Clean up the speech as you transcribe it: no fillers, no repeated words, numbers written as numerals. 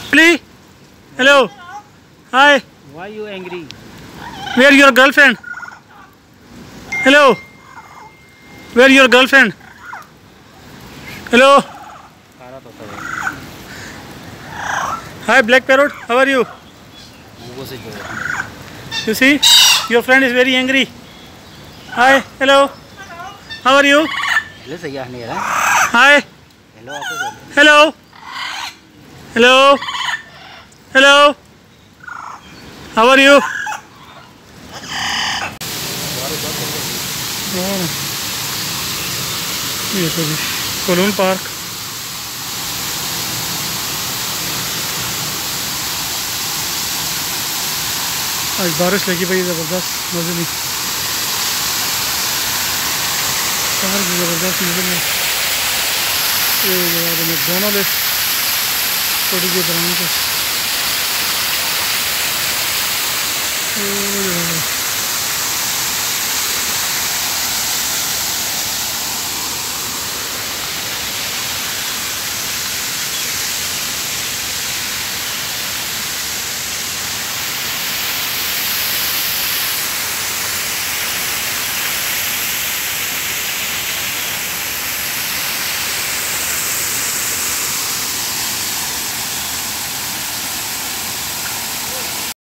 Really? Hello. Hi. Why you angry? Where your girlfriend? Hello. Where your girlfriend? Hello. Hi, black parrot. How are you? You see, your friend is very angry. Hi. Hello. How are you? Hi. Hello. Hello. Hello. How are you? ये तो Kowloon park. आज बारिश लगी भाई ज़बरदस्त मज़े में। शहर की ज़बरदस्त मज़े में। ये जगह मैकडॉनल्ड छोटी सी ब्रांच है।